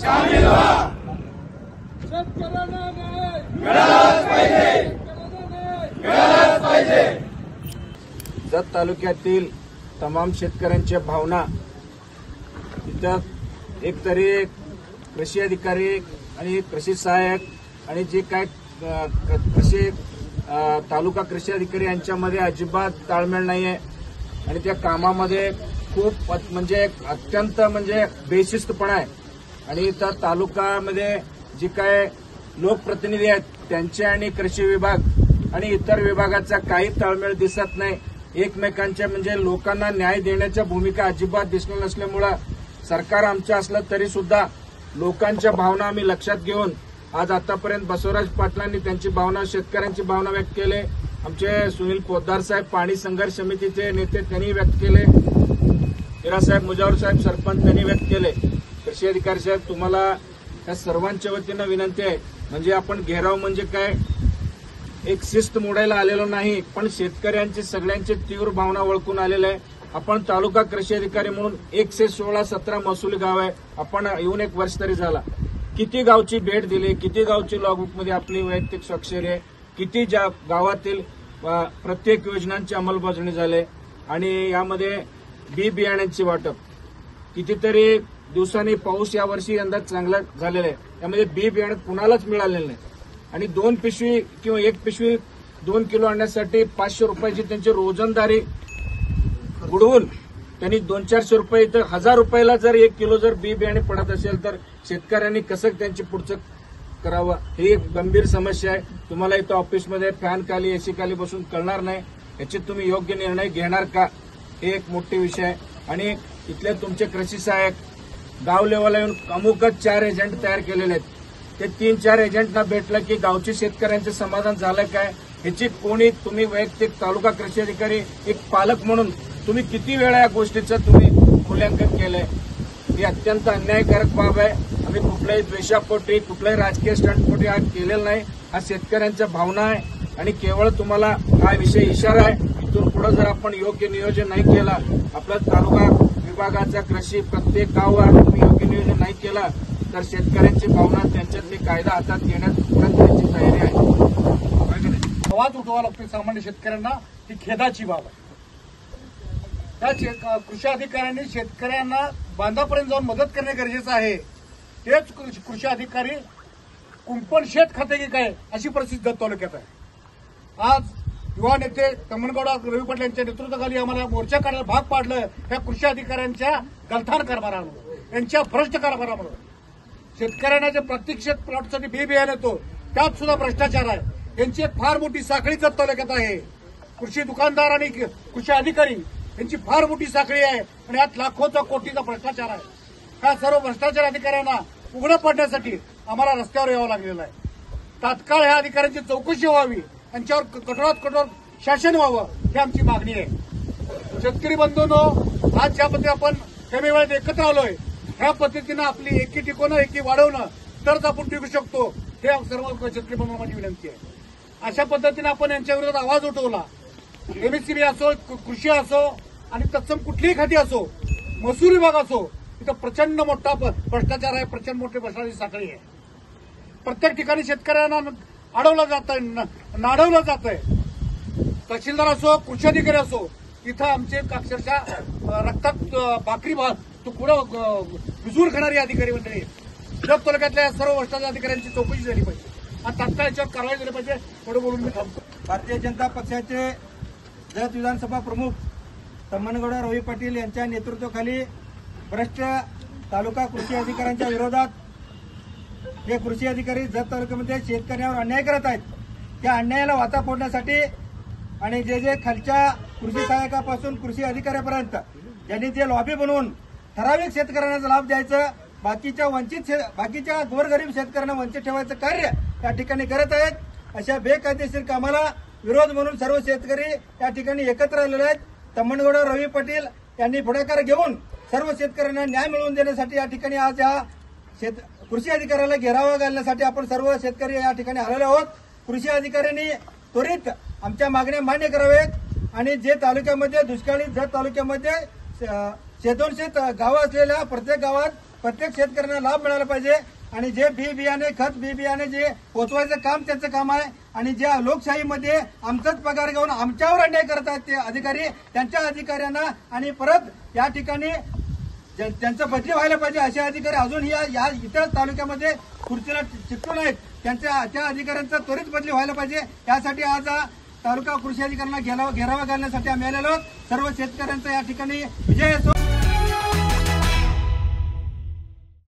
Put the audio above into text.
शामिल व्हा. शेतकऱ्यांना न्याय मिळालाच पाहिजे, मिळालाच पाहिजे. जत तालुक्यातील तमाम शेतकऱ्यांच्या भावना इथं एकतरी कृषी अधिकारी आणि कृषी सहाय्यक आणि जे काय कृषी तालुका कृषी अधिकारी यांच्यामध्ये अजिबात ताळमेळ नाहीये आणि त्या कामामध्ये खूप म्हणजे अत्यंत म्हणजे बेशिस्तपणा आहे. आणि इथं तालुक्यामध्ये जे काय लोकप्रतिनिधी आहेत त्यांचे आणि कृषी विभाग आणि इतर विभागाचा काही ताळमेळ दिसत नाही. एकमेकांच्या म्हणजे लोकांना न्याय देण्याच्या भूमिका अजिबात दिसल्या नसल्यामुळं सरकार आमचं असलं तरी सुद्धा लोकांच्या भावना आम्ही लक्षात घेऊन आज आतापर्यंत बसवराज पाटलांनी त्यांची भावना शेतकऱ्यांची भावना व्यक्त केले. आमचे सुनील पोद्दार साहेब पाणी संघर्ष समितीचे नेते त्यांनी व्यक्त केले. हिरासाहेब मुजावर साहेब सरपंच त्यांनी व्यक्त केले. कृषी अधिकारी साहेब तुम्हाला या सर्वांच्या वतीनं विनंती आहे म्हणजे आपण घेराव म्हणजे काय एक शिस्त मोडायला आलेलो नाही पण शेतकऱ्यांची सगळ्यांची तीव्र भावना ओळखून आलेलं आहे. आपण तालुका कृषी अधिकारी म्हणून 116-17 महसुली गाव आहे. आपण येऊन 1 वर्ष तरी झाला. किती गावची भेट दिली, किती गावची लॉगबुकमध्ये आपली वैयक्तिक स्वाक्षरी आहे, किती गावातील प्रत्येक योजनांची अंमलबजावणी झाली आणि यामध्ये बी बियाण्यांची वाटप कितीतरी दिवसांनी पाऊस यावर्षी यंदा चांगला झालेला आहे. त्यामध्ये बी बियाणं कुणालाच मिळालेलं नाही आणि 2 पिशवी किंवा 1 पिशवी 2 किलो आणण्यासाठी 500 रुपयाची त्यांची रोजंदारी बुडवून त्यांनी 200-400 रुपये तर 1000 रुपयाला जर 1 किलो जर बी बियाणे पडत असेल तर शेतकऱ्यांनी कसं त्यांची पुढचं करावं ही एक गंभीर समस्या आहे. तुम्हाला इथं ऑफिसमध्ये फॅन खाली एसी खाली बसून कळणार नाही. याची तुम्ही योग्य निर्णय घेणार का हे एक मोठे विषय आहे. आणि इथले तुमचे कृषी सहाय्यक गाव लेवलला येऊन अमुकच 4 एजंट तयार केलेले आहेत. ते 3-4 एजंटना भेटलं की गावचे शेतकऱ्यांचे समाधान झालं काय ह्याची कोणी तुम्ही वैयक्तिक तालुका कृषी अधिकारी एक पालक म्हणून तुम्ही किती वेळा या गोष्टीचं तुम्ही मूल्यांकन केलंय. ही अत्यंत अन्यायकारक बाब आहे. आम्ही कुठल्याही द्वेषापोटी कुठल्याही राजकीय स्टंटपोटी हा केलेला नाही. हा शेतकऱ्यांच्या भावना आहे आणि केवळ तुम्हाला हा विषय इशारा आहे. इथून पुढे जर आपण योग्य नियोजन नाही केलं आपला तालुका विभागाचा कृषी प्रत्येक गावावर तुम्ही योग्य नियोजन नाही केलं तर शेतकऱ्यांची भावना त्यांच्यातली कायदा हातात घेण्यात त्यांची तयारी आहे. आवाज उठवावा लागतो सामान्य शेतकऱ्यांना ही खेदाची बाब आहे. त्या कृषी अधिकाऱ्यांनी शेतकऱ्यांना बांधापर्यंत जाऊन मदत करणे गरजेचं आहे. तेच कृषी अधिकारी कुंपण शेत खाते की काय अशी परिस्थिती जत तालुक्यात आहे. आज युवा नेते तमनगौडा रवी पाटील यांच्या नेतृत्वाखाली आम्हाला मोर्चा काढायला भाग पाडलं त्या कृषी अधिकाऱ्यांच्या गलथान कारभारामुळे यांच्या भ्रष्ट कारभारामुळे. शेतकऱ्यांना जे प्रत्येक शेत प्लॉटसाठी बी बियाणे येतो त्यात सुद्धा भ्रष्टाचार आहे. यांची एक फार मोठी साखळी जत तालुक्यात आहे. कृषी दुकानदार आणि कृषी अधिकारी यांची फार मोठी साखळी आहे आणि यात लाखोचा कोटीचा भ्रष्टाचार आहे. ह्या सर्व भ्रष्टाचार अधिकाऱ्यांना उघडं पडण्यासाठी आम्हाला रस्त्यावर यावं लागलेलं आहे. तात्काळ ह्या अधिकाऱ्यांची चौकशी व्हावी, यांच्यावर कठोरात कठोर शासन व्हावं ही आमची मागणी आहे. शेतकरी बंधूंनो, आज ज्या पद्धतीने आपण कमी वेळात एकत्र आलोय ह्या पद्धतीनं आपली एकी टिकवणं एकी वाढवणं तरच आपण टिकू शकतो हे सर्व शेतकरी बंधूंना माझी विनंती आहे. अशा पद्धतीने आपण यांच्या विरोधात आवाज उठवला. एमएससीबी असो, कृषी असो आणि तत्सम कुठलीही खाती असो, महसूल विभाग असो, इथं प्रचंड मोठा भ्रष्टाचार आहे, प्रचंड मोठी भ्रष्टाचाराची साखळी आहे. प्रत्येक ठिकाणी शेतकऱ्यांना अडवलं जात आहे, नाडवलं जात आहे. तहसीलदार असो, कृषी अधिकारी असो, इथं आमचे अक्षरशः रक्तात भाकरी भात तुकडं भिजवून खाणारी अधिकारी मंडळी जत तालुक्यातल्या सर्व भ्रष्टाचार अधिकाऱ्यांची चौकशी झाली पाहिजे आणि तात्काळ याच्यावर कारवाई झाली पाहिजे. थोडं बोलून मी थांबतो. भारतीय जनता पक्षाचे जत विधानसभा प्रमुख तमनगौडा रवी पाटील यांच्या नेतृत्वाखाली भ्रष्ट तालुका कृषी अधिकाऱ्यांच्या विरोधात जे कृषी अधिकारी जत तालुक्यामध्ये शेतकऱ्यांवर अन्याय करत आहेत त्या अन्यायाला वाचा फोडण्यासाठी आणि जे खालच्या कृषी सहाय्यकापासून कृषी अधिकाऱ्यापर्यंत ज्यांनी जे लॉबी बनवून ठराविक शेतकऱ्यांना लाभ द्यायचं बाकीच्या गोरगरीब शेतकऱ्यांना वंचित ठेवायचं कार्य या ठिकाणी करत आहेत. अशा बेकायदेशीर कामाला विरोध म्हणून सर्व शेतकरी या ठिकाणी एकत्र आलेले आहेत. तमनगौडा रवी पाटील यांनी पुढाकार घेऊन सर्व शेतकऱ्यांना न्याय मिळवून देण्यासाठी या ठिकाणी आज या कृषी अधिकाऱ्याला घेरावा घालण्यासाठी आपण सर्व शेतकरी या ठिकाणी आलेलो आहोत. कृषी अधिकाऱ्यांनी त्वरित आमच्या मागण्या मान्य कराव्यात आणि जे तालुक्यामध्ये दुष्काळी जत तालुक्यामध्ये 100-200 गावं असलेल्या प्रत्येक गावात प्रत्येक शेतकऱ्यांना लाभ मिळाला पाहिजे आणि जे बी बियाणे खत बी बियाणे जे पोचवायचं काम त्यांचं काम आहे आणि ज्या लोकशाहीमध्ये आमचाच पगार घेऊन आमच्यावर अन्याय करत आहेत ते अधिकारी, त्यांच्या अधिकाऱ्यांना आणि परत या ठिकाणी त्यांचं बदली व्हायला पाहिजे. असे अधिकारी अजून या इतर तालुक्यामध्ये खुर्चीला चिकटून आहेत, त्या अधिकाऱ्यांचा त्वरित बदली व्हायला पाहिजे. यासाठी आज तालुका कृषी अधिकाऱ्यांना घेरावा घालण्यासाठी आम्ही आलेलो. सर्व शेतकऱ्यांचा या ठिकाणी विजय असो.